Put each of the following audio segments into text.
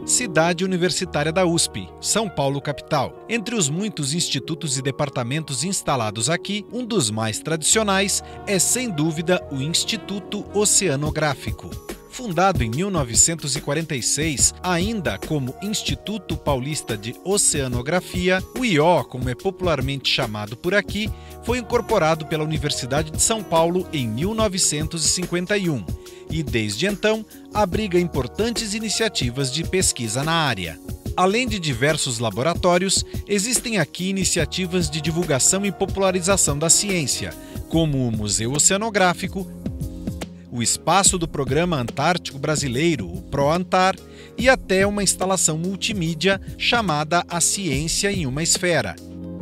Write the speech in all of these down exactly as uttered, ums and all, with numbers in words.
Cidade Universitária da U S P, São Paulo capital. Entre os muitos institutos e departamentos instalados aqui, um dos mais tradicionais é, sem dúvida, o Instituto Oceanográfico. Fundado em mil novecentos e quarenta e seis, ainda como Instituto Paulista de Oceanografia, o I O, como é popularmente chamado por aqui, foi incorporado pela Universidade de São Paulo em mil novecentos e cinquenta e um e, desde então, abriga importantes iniciativas de pesquisa na área. Além de diversos laboratórios, existem aqui iniciativas de divulgação e popularização da ciência, como o Museu Oceanográfico, o espaço do Programa Antártico Brasileiro, o ProAntar, e até uma instalação multimídia chamada A Ciência em uma Esfera.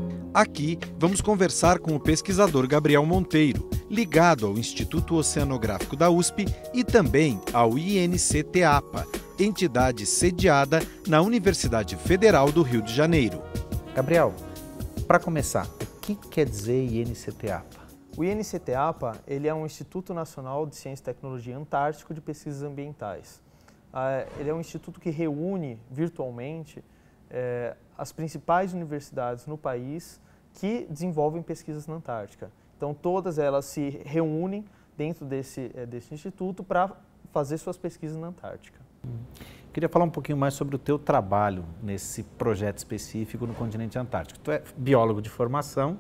Aqui vamos conversar com o pesquisador Gabriel Monteiro, ligado ao Instituto Oceanográfico da U S P e também ao I N C T A P A, entidade sediada na Universidade Federal do Rio de Janeiro. Gabriel, para começar, o que quer dizer I N C T A P A? O I N C T A P A ele é um Instituto Nacional de Ciência e Tecnologia Antártico de Pesquisas Ambientais. Ele é um instituto que reúne virtualmente é, as principais universidades no país que desenvolvem pesquisas na Antártica. Então, todas elas se reúnem dentro desse, desse instituto para fazer suas pesquisas na Antártica. Queria falar um pouquinho mais sobre o teu trabalho nesse projeto específico no continente antártico. Tu é biólogo de formação,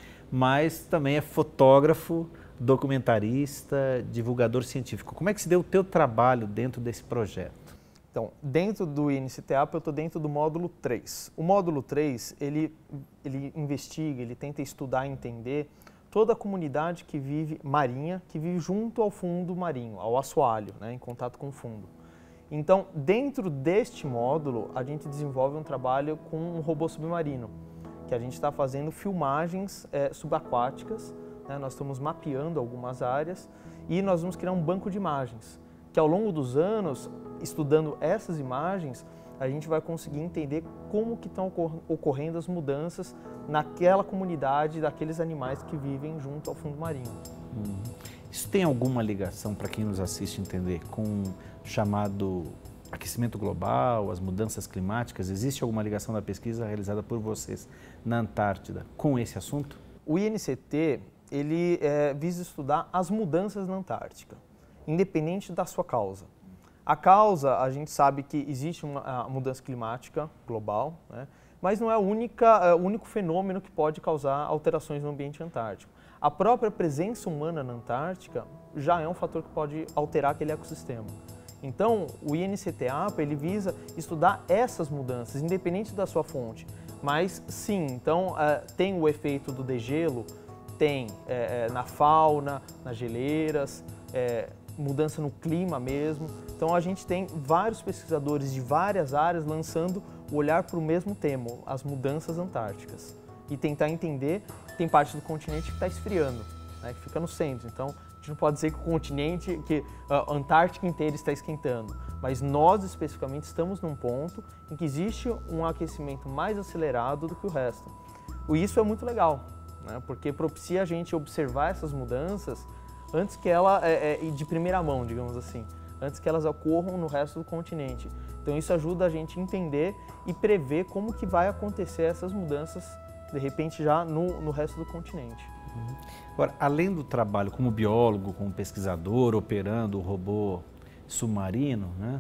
mas também é fotógrafo, documentarista, divulgador científico. Como é que se deu o teu trabalho dentro desse projeto? Então, dentro do I N C T A P A, eu estou dentro do módulo três. O módulo três, ele, ele investiga, ele tenta estudar e entender toda a comunidade que vive marinha, que vive junto ao fundo marinho, ao assoalho, né, em contato com o fundo. Então, dentro deste módulo, a gente desenvolve um trabalho com um robô submarino, que a gente está fazendo filmagens é, subaquáticas, né, nós estamos mapeando algumas áreas e nós vamos criar um banco de imagens, que ao longo dos anos, estudando essas imagens, a gente vai conseguir entender como que estão ocorrendo as mudanças naquela comunidade, daqueles animais que vivem junto ao fundo marinho. Hum. Isso tem alguma ligação, para quem nos assiste entender, com o chamado aquecimento global, as mudanças climáticas? Existe alguma ligação da pesquisa realizada por vocês na Antártida com esse assunto? O I N C T, ele é, visa estudar as mudanças na Antártica, independente da sua causa. A causa, a gente sabe que existe uma mudança climática global, né? Mas não é a única, o único fenômeno que pode causar alterações no ambiente antártico. A própria presença humana na Antártica já é um fator que pode alterar aquele ecossistema. Então, o I N C T A P A ele visa estudar essas mudanças, independente da sua fonte. Mas sim, então uh, tem o efeito do degelo, tem é, na fauna, nas geleiras, é, mudança no clima mesmo. Então a gente tem vários pesquisadores de várias áreas lançando o olhar para o mesmo tema, as mudanças antárticas. E tentar entender que tem parte do continente que está esfriando, né, que fica no centro. Então a gente não pode dizer que o continente, que a Antártica inteira está esquentando, mas nós especificamente estamos num ponto em que existe um aquecimento mais acelerado do que o resto. E isso é muito legal, né, porque propicia a gente observar essas mudanças antes que ela, é, é, de primeira mão, digamos assim, antes que elas ocorram no resto do continente. Então isso ajuda a gente a entender e prever como que vai acontecer essas mudanças, de repente, já no, no resto do continente. Uhum. Agora, além do trabalho como biólogo, como pesquisador, operando o robô submarino, né,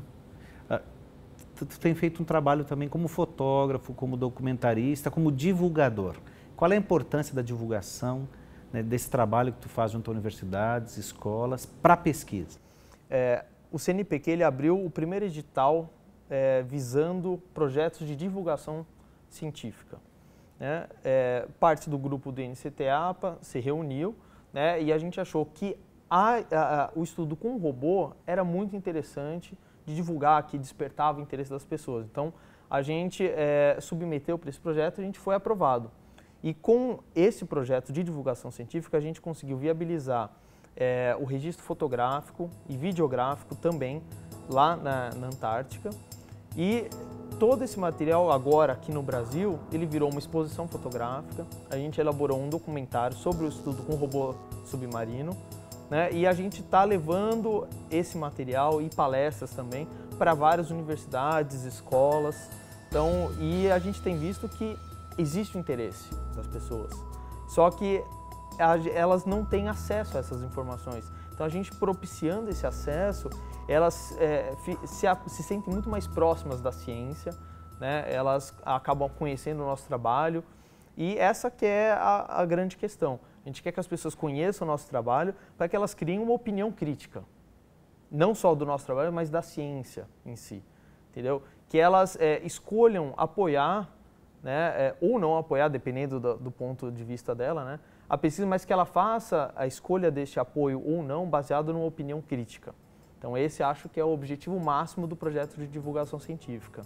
tu, tu tem feito um trabalho também como fotógrafo, como documentarista, como divulgador. Qual é a importância da divulgação, né, desse trabalho que tu faz junto a universidades, escolas, para a pesquisa? É, o C N Pq ele abriu o primeiro edital é, visando projetos de divulgação científica. Né? É, parte do grupo do I N C T A P A se reuniu, né, e a gente achou que a, a, a, o estudo com o robô era muito interessante de divulgar, que despertava o interesse das pessoas. Então, a gente é, submeteu para esse projeto e a gente foi aprovado. E com esse projeto de divulgação científica, a gente conseguiu viabilizar é, o registro fotográfico e videográfico também lá na, na Antártica. E todo esse material agora aqui no Brasil, ele virou uma exposição fotográfica. A gente elaborou um documentário sobre o estudo com robô submarino. né? E a gente está levando esse material e palestras também para várias universidades, escolas. Então, e a gente tem visto que existe o interesse das pessoas, só que elas não têm acesso a essas informações. Então, a gente propiciando esse acesso, elas é, se, se sentem muito mais próximas da ciência, né? Elas acabam conhecendo o nosso trabalho e essa que é a, a grande questão. A gente quer que as pessoas conheçam o nosso trabalho para que elas criem uma opinião crítica, não só do nosso trabalho, mas da ciência em si, entendeu? Que elas é, escolham apoiar, né, é, ou não apoiar, dependendo do, do ponto de vista dela, né, a pesquisa, mas que ela faça a escolha deste apoio ou não baseado numa opinião crítica. Então esse acho que é o objetivo máximo do projeto de divulgação científica.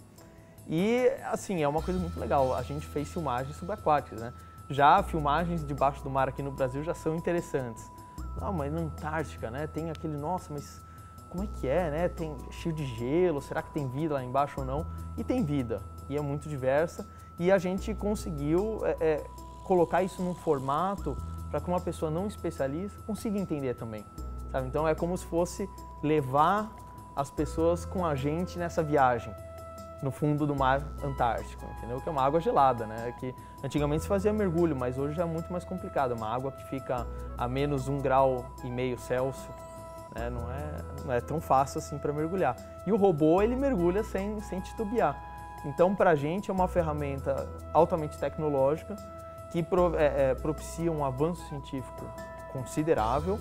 E assim, é uma coisa muito legal, a gente fez filmagens subaquáticas, né? Já filmagens debaixo do mar aqui no Brasil já são interessantes. Não, mas na Antártica, né, tem aquele, nossa, mas como é que é, né? Tem cheio de gelo, será que tem vida lá embaixo ou não? E tem vida, e é muito diversa. E a gente conseguiu é, é, colocar isso num formato para que uma pessoa não especialista consiga entender também, sabe? Então é como se fosse levar as pessoas com a gente nessa viagem no fundo do mar Antártico, entendeu? Que é uma água gelada, né? Que antigamente se fazia mergulho, mas hoje já é muito mais complicado. É uma água que fica a menos um grau e meio Celsius, né? Não é, não é tão fácil assim para mergulhar. E o robô, ele mergulha sem, sem titubear. Então, para a gente é uma ferramenta altamente tecnológica que pro, é, é, propicia um avanço científico considerável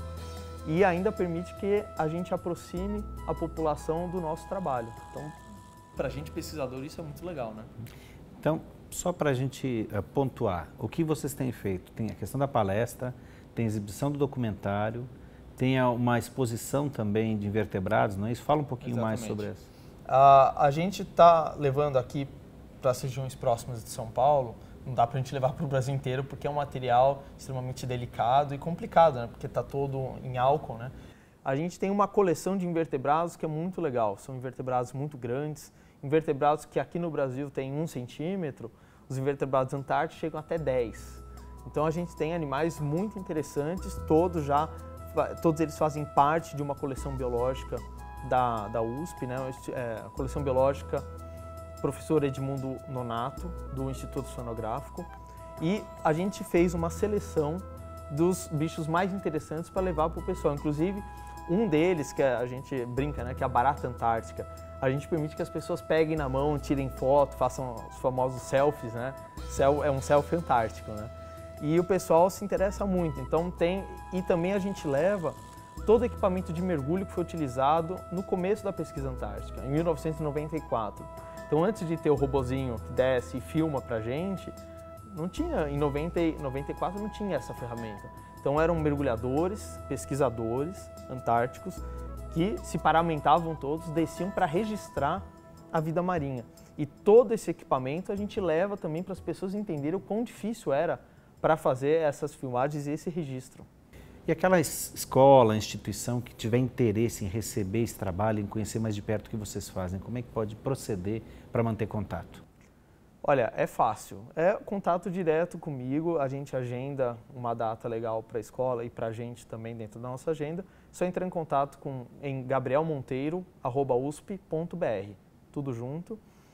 e ainda permite que a gente aproxime a população do nosso trabalho. Então, para a gente pesquisador isso é muito legal, né? Então, só para a gente uh, pontuar, o que vocês têm feito? Tem a questão da palestra, tem a exibição do documentário, tem a, uma exposição também de invertebrados, não é isso? Fala um pouquinho Exatamente. mais sobre isso. Uh, a gente está levando aqui para as regiões próximas de São Paulo, não dá para a gente levar para o Brasil inteiro porque é um material extremamente delicado e complicado, né? Porque está todo em álcool, né? A gente tem uma coleção de invertebrados que é muito legal, são invertebrados muito grandes, invertebrados que aqui no Brasil tem um centímetro, os invertebrados antárticos chegam até dez. Então a gente tem animais muito interessantes, todos já, todos eles fazem parte de uma coleção biológica da, da U S P, né? É, a coleção biológica professor Edmundo Nonato, do Instituto Sonográfico, e a gente fez uma seleção dos bichos mais interessantes para levar para o pessoal. Inclusive, um deles, que a gente brinca, né, que é a barata antártica, a gente permite que as pessoas peguem na mão, tirem foto, façam os famosos selfies, né? É um selfie antártico, né? E o pessoal se interessa muito, então tem... E também a gente leva todo o equipamento de mergulho que foi utilizado no começo da pesquisa antártica, em mil novecentos e noventa e quatro. Então, antes de ter o robozinho que desce e filma pra gente, não tinha, em noventa e quatro não tinha essa ferramenta. Então, eram mergulhadores, pesquisadores antárticos que se paramentavam todos, desciam para registrar a vida marinha. E todo esse equipamento a gente leva também para as pessoas entenderem o quão difícil era para fazer essas filmagens e esse registro. E aquela escola, instituição que tiver interesse em receber esse trabalho, em conhecer mais de perto o que vocês fazem, como é que pode proceder para manter contato? Olha, é fácil. É contato direto comigo, a gente agenda uma data legal para a escola e para a gente também dentro da nossa agenda. Só entrar em contato com, em gabriel monteiro arroba u s p ponto b r, tudo junto.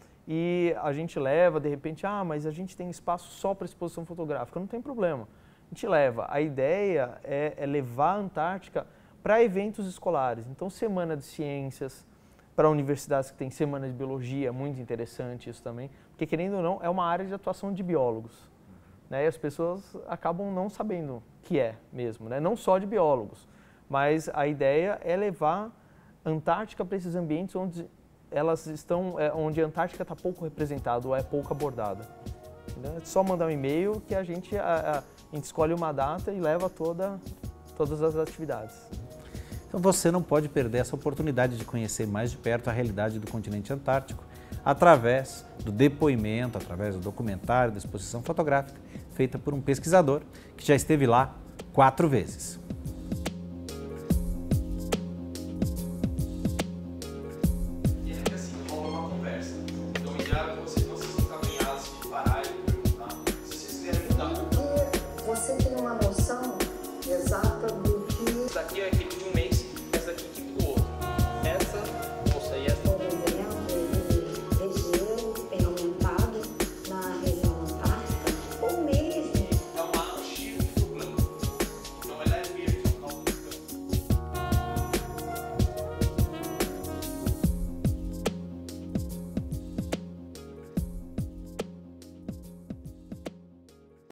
E a gente leva, de repente, ah, mas a gente tem espaço só para exposição fotográfica, não tem problema. A gente leva. A ideia é, é levar a Antártica para eventos escolares. Então, semana de ciências, para universidades que tem semana de biologia, muito interessante isso também. Porque, querendo ou não, é uma área de atuação de biólogos, né? E as pessoas acabam não sabendo o que é mesmo, né? Não só de biólogos. Mas a ideia é levar a Antártica para esses ambientes onde elas estão, é, onde a Antártica está pouco representada ou é pouco abordada. É só mandar um e-mail que a gente, a, a gente escolhe uma data e leva toda, todas as atividades. Então você não pode perder essa oportunidade de conhecer mais de perto a realidade do continente antártico através do depoimento, através do documentário, da exposição fotográfica feita por um pesquisador que já esteve lá quatro vezes.